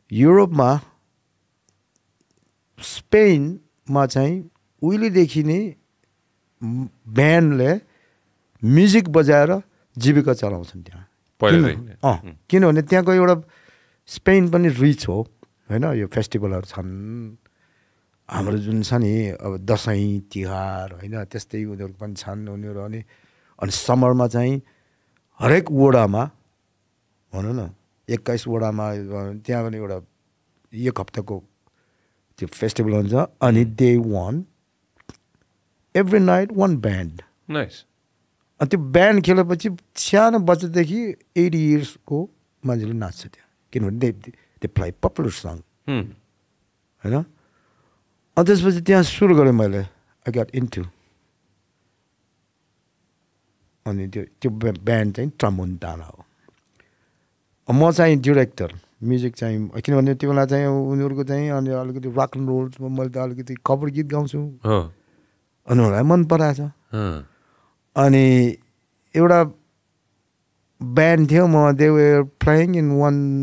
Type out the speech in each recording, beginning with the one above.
युरोपमा स्पेनमा चाहिँ उहिलेदेखि नै ब्यान्डले म्युजिक बजाएर जीविका चलाउँछन् त्यहाँ किनभने त्यहाँको एउटा स्पेन पनि रिच हो होइन यो फेस्टिभलहरू छन् हाम्रो जुन छ नि अब दसैँ तिहार होइन त्यस्तै उनीहरू पनि छन् उनीहरू अनि समरमा चाहिँ हरेक वडामा भनौँ न 21 वडामा त्यहाँ पनि एउटा एक हप्ताको त्यो फेस्टिभल हुन्छ अनि they one every night one band nice अनि त्यो ब्यान्ड खेलेपछि सानो बच्चादेखि 80 इयर्सको मान्छेले नाच्छ त्यहाँ किनभने दे प्ले पपुलर सङ होइन अनि त्यसपछि त्यहाँ सुरु गरेँ मैले आई गट इन्टु अनि त्यो ब्यान्ड चाहिँ ट्रामोन्टाना हो म चाहिँ डिरेक्टर म्युजिक चाहिँ किनभने त्यो बेला चाहिँ उनीहरूको चाहिँ अनि अलिकति रक एन्ड रोल्समा मैले त अलिकति कभर गीत गाउँछु अनि उनीहरूलाई मन पराएछ अनि एउटा ब्यान्ड थियो म they were playing in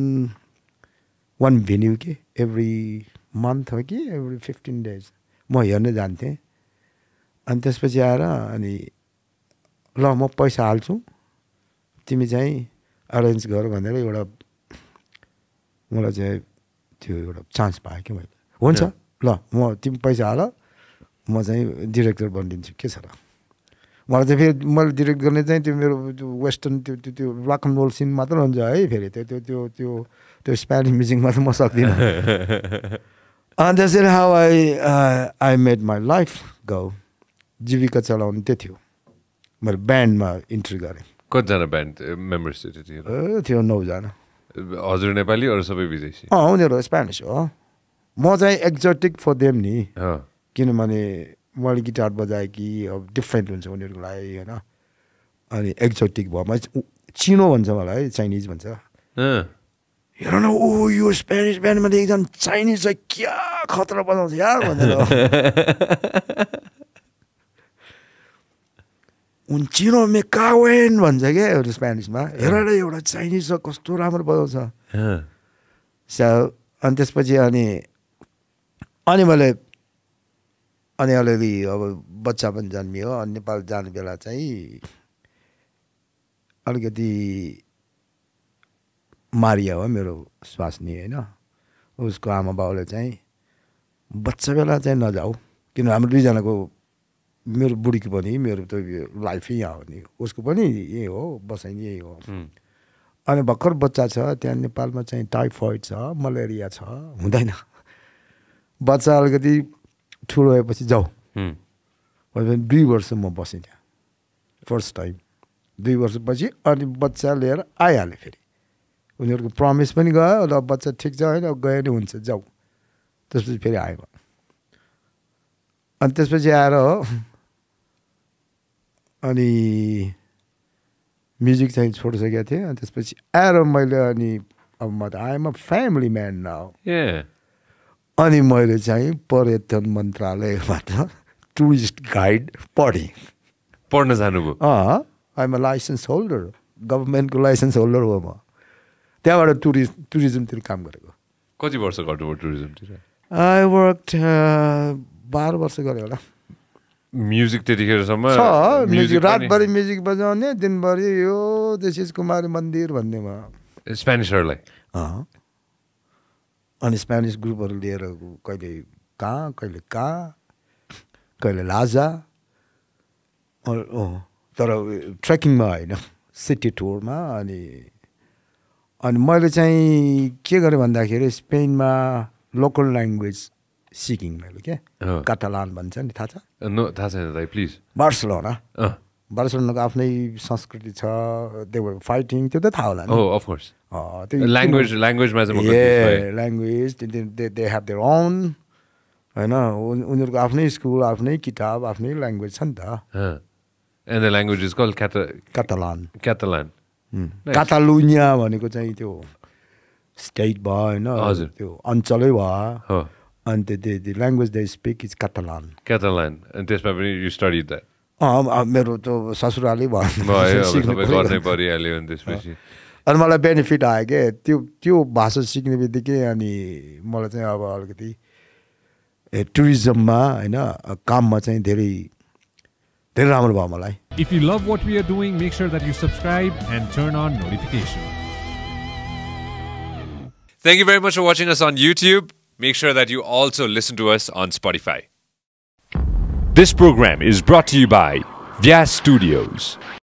one venue के एभ्री मन्थ हो कि एभ्री 15 days म हेर्न जान्थेँ अनि त्यसपछि आएर अनि ल म पैसा हाल्छु तिमी चाहिँ अरेन्ज गर भनेर एउटा मलाई चाहिँ त्यो एउटा चान्स पाएँ कि मैले हुन्छ ल म तिमी पैसा हाल म चाहिँ डिरेक्टर बनिदिन्छु के छ र मलाई चाहिँ फेरि मैले डिरेक्ट गर्ने चाहिँ त्यो मेरो वेस्टर्न त्यो रक एन्ड रोल सिन मात्र हुन्छ है फेरि त्यो स्पेनिस म्युजिकमा त म सक्दिनँ अनि त्यसरी how I made my life go जीविका चलाउनु त्यो थियो मैले ब्यान्डमा इन्ट्री गरेँ कतिजना ब्यान्ड मेम्बर्स थियो 9 जना हजुर नेपाली अरू सबै विदेशी उनीहरू स्पेनिस हो म चाहिँ एक्जोटिक फर देम नि किनभने मैले गिटार बजाएँ कि अब डिफ्रेन्ट हुन्छ उनीहरूको लागि होइन अनि एक्जोटिक भयो मैले चिनो भन्छ मलाई चाइनिज भन्छ हेर न ओ यो स्पेनिस ब्यान्डमा एकजना चाइनिज चाहिँ क्या खतरा बजाउँछ यार भनेर उन चिनो मेकावेन भन्छ क्या एउटा स्पेनिसमा हेर न एउटा चाइनिज छ कस्तो राम्रो बजाउँछ अनि त्यसपछि अनि मैले अनि अलिअलि अब बच्चा पनि जन्मियो अनि नेपाल जाने बेला चाहिँ अलिकति मारिया हो मेरो स्वास्नी होइन उसको आमा बाउले चाहिँ बच्चा बेला चाहिँ नजाऊ किन हाम्रो दुईजनाको मेरो बुढीको पनि मेरो त लाइफै यहाँ हो नि उसको पनि यही हो बसाइ यही हो अनि भर्खर बच्चा छ त्यहाँ नेपालमा चाहिँ टाइफोइड छ मलेरिया छ हुँदैन बच्चा अलिकति ठुलो भएपछि जाऊ 2 वर्ष म बसेँ त्यहाँ फर्स्ट टाइम 2 वर्षपछि अनि बच्चा लिएर आइहालेँ फेरि उनीहरूको प्रमिस पनि गयो र बच्चा ठिक छ होइन गयो नि हुन्छ जाऊ त्यसपछि फेरि आयो अनि त्यसपछि आएर हो अनि म्युजिक चाहिँ छोडिसकेको थिएँ अनि त्यसपछि आएर मैले अनि अब म त I'm a family man now अनि मैले चाहिँ पर्यटन मन्त्रालयबाट टुरिस्ट गाइड पढ्न जानुभयो आइएम अ लाइसेन्स होल्डर गभर्मेन्टको लाइसेन्स होल्डर हो म त्यहाँबाट टुरिज्मतिर काम गरेको कति वर्ष गर्नुभयो टुरिज्मतिर आई वर्क 12 वर्ष गरेँ होला म्युजिक त्यतिखेरसम्म म्युजिक रातभरि म्युजिक बजाउने दिनभरि यो दिस इज कुमारी मन्दिर भन्नेमा स्पेनिसहरूलाई अनि स्पेनिस ग्रुपहरू लिएर कहिले कहिले लाजा तर ट्रेकिङमा होइन सिटी टुरमा अनि मैले चाहिँ के गरेँ भन्दाखेरि स्पेनमा लोकल ल्याङ्ग्वेज सिकिङ मैले क्या काटालान भन्छ नि थाहा छैन दाइ प्लिज बार्सिलोनाको आफ्नै संस्कृति छ दे वर फाइटिङ त्यो त थाहा होला नि अफ कोर्स ल्याङ्ग्वेजमा language they have their own होइन उनीहरूको आफ्नै स्कुल आफ्नै किताब आफ्नै ल्याङ्ग्वेज छ नि त and the language is called Catalan Catalonia भनेको चाहिँ त्यो स्टेट भयो होइन त्यो अञ्चलै भयो अनि त्यो language they speak is Catalan अनि त्यसमा पनि यु स्टडी द्याट मेरो त ससुरालै भयो गर्नै परिहाल्यो अनि त्यसपछि अनि मलाई बेनिफिट आयो के त्यो भाषा सिक्ने बित्तिकै अनि मलाई चाहिँ अब अलिकति टुरिज्ममा होइन काममा चाहिँ धेरै धेरै राम्रो भयो मलाई. If you love what we are doing, make sure that you subscribe and turn on notifications. Thank you very much for watching us on YouTube. Make sure that you also listen to us on Spotify. This program is brought to you by Vyas Studios.